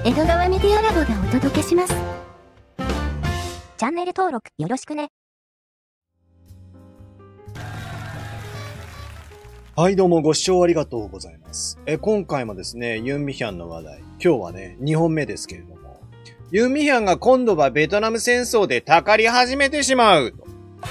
江戸川メディアラボがお届けします。 チャンネル登録よろしくね。 はい、どうもご視聴ありがとうございます。今回もですね、ユン・ミヒャンの話題。今日はね、2本目ですけれども。ユン・ミヒャンが今度はベトナム戦争でたかり始めてしまう。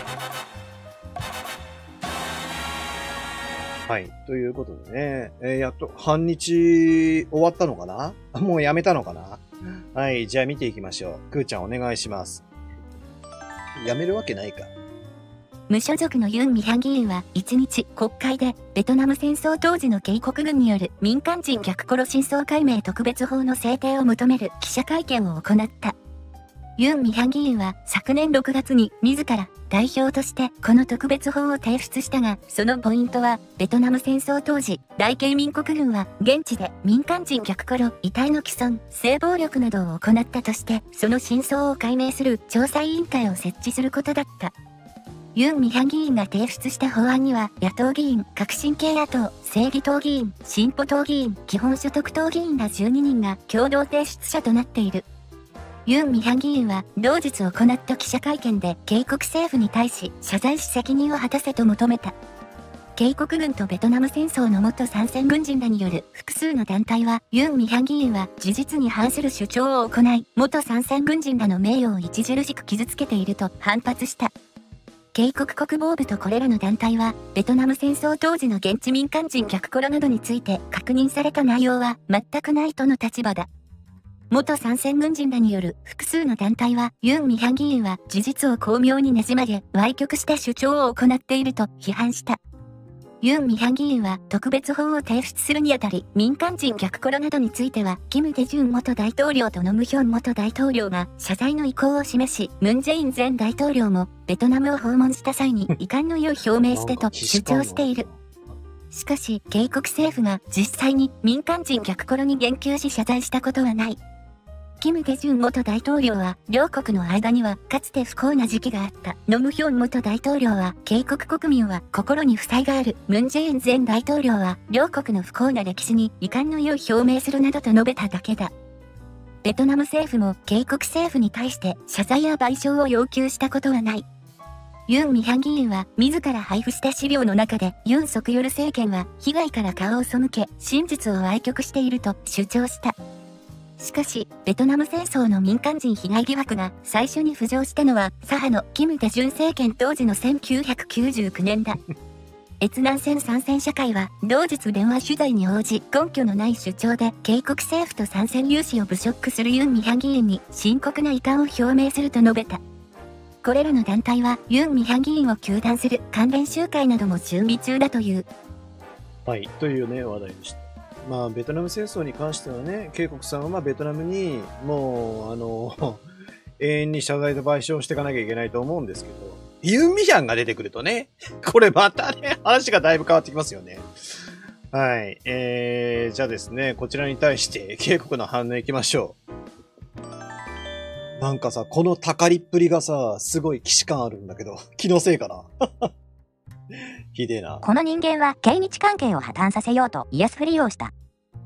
はい、ということでね、やっと半日終わったのかな？もうやめたのかな？はい、じゃあ見ていきましょう。くーちゃんお願いします。やめるわけないか。 無所属のユン・ミヒャン議員は1日国会でベトナム戦争当時の警国軍による民間人虐殺真相解明特別法の制定を求める記者会見を行った。ユン・ミヒャン議員は昨年6月に自ら代表としてこの特別法を提出したが、そのポイントはベトナム戦争当時、大慶民国軍は現地で民間人虐殺、遺体の毀損、性暴力などを行ったとして、その真相を解明する調査委員会を設置することだった。ユン・ミヒャン議員が提出した法案には、野党議員、革新系野党、正義党議員、進歩党議員、基本所得党議員ら12人が共同提出者となっている。ユン・ミヒャン議員は同日行った記者会見で警国政府に対し謝罪し責任を果たせと求めた。警国軍とベトナム戦争の元参戦軍人らによる複数の団体は、ユン・ミヒャン議員は事実に反する主張を行い、元参戦軍人らの名誉を著しく傷つけていると反発した。警国国防部とこれらの団体は、ベトナム戦争当時の現地民間人虐殺などについて確認された内容は全くないとの立場だ。元参戦軍人らによる複数の団体は、ユン・ミヒャン議員は事実を巧妙にねじ曲げ、歪曲した主張を行っていると批判した。ユン・ミヒャン議員は特別法を提出するにあたり、民間人虐殺などについては、キム・デジュン元大統領とノムヒョン元大統領が謝罪の意向を示し、ムン・ジェイン前大統領もベトナムを訪問した際に遺憾の意を表明してと主張している。しかし、警国政府が実際に民間人虐殺に言及し謝罪したことはない。キム・デジュン元大統領は、両国の間にはかつて不幸な時期があった。ノムヒョン元大統領は、警国国民は心に負債がある。ムン・ジェイン前大統領は、両国の不幸な歴史に遺憾の意を表明するなどと述べただけだ。ベトナム政府も警国政府に対して謝罪や賠償を要求したことはない。ユン・ミヒャン議員は自ら配布した資料の中で、ユン・ソクヨル政権は被害から顔を背け、真実を歪曲していると主張した。しかし、ベトナム戦争の民間人被害疑惑が最初に浮上したのは、左派のキム・デジュン政権当時の1999年だ。越南戦参戦社会は、同日電話取材に応じ、根拠のない主張で、警国政府と参戦有志を侮辱するユン・ミヒャン議員に深刻な遺憾を表明すると述べた。これらの団体は、ユン・ミヒャン議員を糾弾する関連集会なども準備中だという。 はい、というね、話題でした。まあ、ベトナム戦争に関してはね、警国さんはベトナムに、もう、永遠に謝罪と賠償していかなきゃいけないと思うんですけど、ユン・ミヒャンが出てくるとね、これまたね、話がだいぶ変わってきますよね。はい。じゃあですね、こちらに対して、警国の反応いきましょう。なんかさ、このたかりっぷりがさ、すごい既視感あるんだけど、気のせいかな。ひでえな。 この人間は経日関係を破綻させようとイエスふりをした。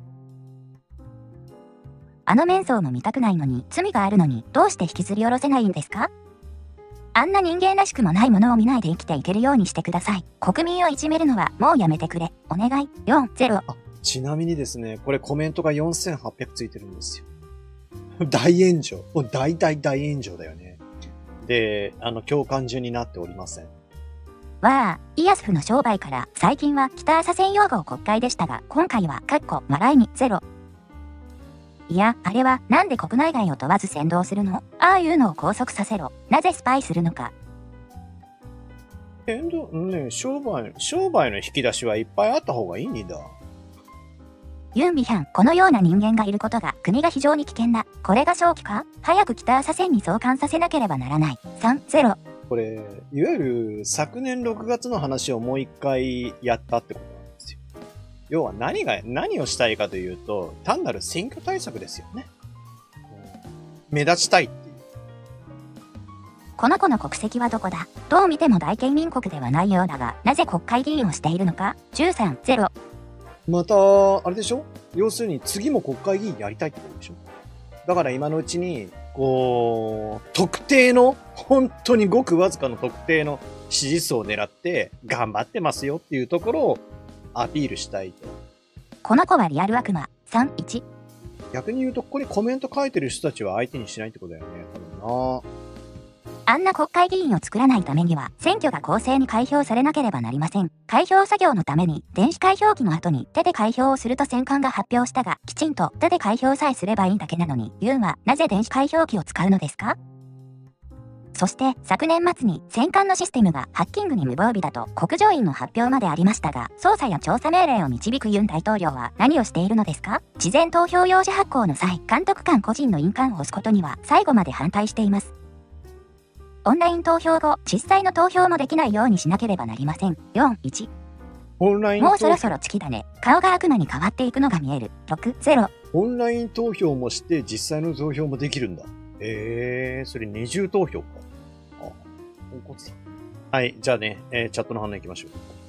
あの面相も見たくないのに、罪があるのに、どうして引きずり下ろせないんですか？あんな人間らしくもないものを見ないで生きていけるようにしてください。国民をいじめるのはもうやめてくれ。お願い。40。 ちなみにですね、これコメントが4800ついてるんですよ。大炎上。もう大炎上だよね。で、共感順になっておりません。 わあ、イヤスフの商売から最近は北朝鮮用語国会でしたが、今回は笑いに0。いや、あれはなんで国内外を問わず先導するの？ああいうのを拘束させろ。なぜスパイするのか。 商売の引き出しはいっぱいあった方がいいんだ。 ユン・ミヒャン、このような人間がいることが国が非常に危険だ。これが正気か？早く北朝鮮に送還させなければならない。30。 これ、いわゆる昨年6月の話をもう一回やったってことなんですよ。要は何をしたいかというと、単なる選挙対策ですよね。目立ちたいっていう。 この子の国籍はどこだ？どう見ても大慶民国ではないようだが、なぜ国会議員をしているのか？ 13-0。 また、あれでしょ？要するに次も国会議員やりたいってことでしょ？ だから今のうちに、こう、特定の、本当にごくわずかの特定の支持層を狙って、頑張ってますよっていうところをアピールしたいと。 この子はリアル悪魔、3、1。 逆に言うと、ここにコメント書いてる人たちは相手にしないってことだよね、多分な。 あんな国会議員を作らないためには、選挙が公正に開票されなければなりません。開票作業のために、電子開票機の後に手で開票をすると選管が発表したが、きちんと手で開票さえすればいいだけなのに、ユンはなぜ電子開票機を使うのですか？そして昨年末に選管のシステムがハッキングに無防備だと国情院の発表までありましたが、捜査や調査命令を導くユン大統領は何をしているのですか？事前投票用紙発行の際、監督官個人の印鑑を押すことには最後まで反対しています。オンライン投票後、実際の投票もできないようにしなければなりません。4、1。 オンラインもうそろそろ月だね。顔が悪魔に変わっていくのが見える。6、0。 オンライン投票もして実際の投票もできるんだ。それ二重投票か。あ、はい、じゃあね、チャットの反応行きましょ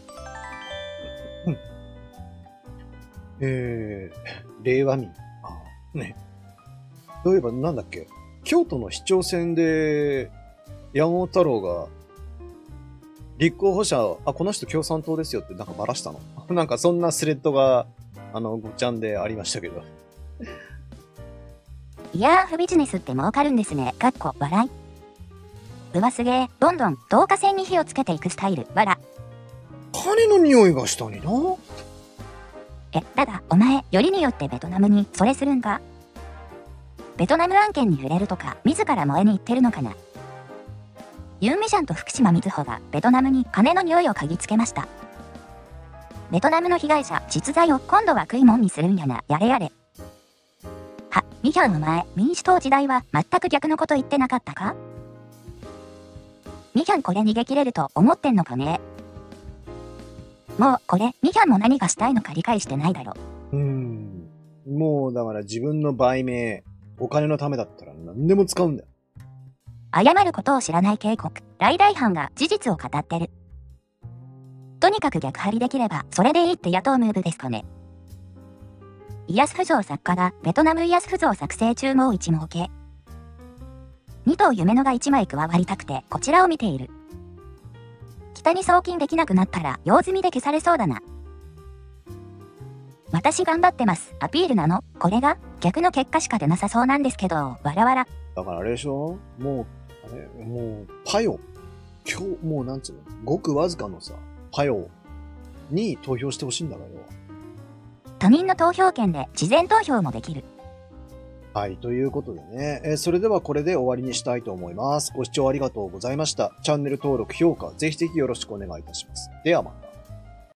う。令和民。ね。そういえばなんだっけ、京都の市長選で、山本太郎が、立候補者、この人共産党ですよってなんかばらしたのなんかそんなスレッドが、ごちゃんでありましたけど。 いやー、不ビジネスって儲かるんですね。かっこ笑い。うわすげー。どんどん導火線に火をつけていくスタイル。わら。 金の匂いがしたにな。 ただ、お前、よりによってベトナムに、それするんか？ベトナム案件に触れるとか、自ら燃えに行ってるのかな？ユン・ミシャンと福島みずほがベトナムに金の匂いを嗅ぎつけました。ベトナムの被害者、実在を今度は食いもんにするんやな、やれやれ。は、ミヒャンお前、民主党時代は全く逆のこと言ってなかったか？ミヒャンこれ逃げ切れると思ってんのかね？もうこれ、ミヒャンも何がしたいのか理解してないだろ。 もうだから自分の売名、お金のためだったら何でも使うんだよ。 謝ることを知らない警告、大々犯が事実を語ってる。とにかく逆張りできれば、それでいいって野党ムーブですかね。イヤスフ像作家がベトナムイヤスフ像作成中もう一儲け。2頭夢のが1枚加わりたくてこちらを見ている。北に送金できなくなったら用済みで消されそうだな。私頑張ってます。アピールなの？これが逆の結果しか出なさそうなんですけど、わらわら。 だからあれでしょ？もう、パヨ。もうなんつうの？ごくわずかのさ、パヨに投票してほしいんだからよ。 他人の投票権で事前投票もできる。 はい、ということでね、それではこれで終わりにしたいと思います。ご視聴ありがとうございました。チャンネル登録、評価、ぜひぜひよろしくお願いいたします。ではまた。